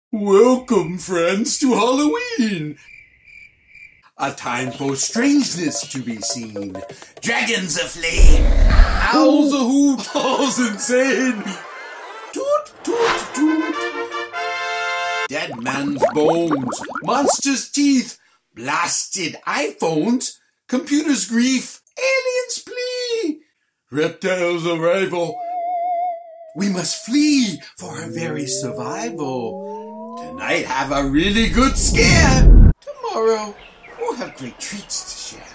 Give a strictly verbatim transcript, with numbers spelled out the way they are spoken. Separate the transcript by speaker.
Speaker 1: Welcome, friends, to Halloween! A time for strangeness to be seen. Dragons aflame! Owls a hoot! Owls insane! Toot, toot, toot! Dead man's bones! Monsters' teeth! Blasted iPhones! Computers' grief! Aliens' plea! Reptiles' arrival! We must flee for our very survival. Tonight have a really good scare. Tomorrow we'll have great treats to share.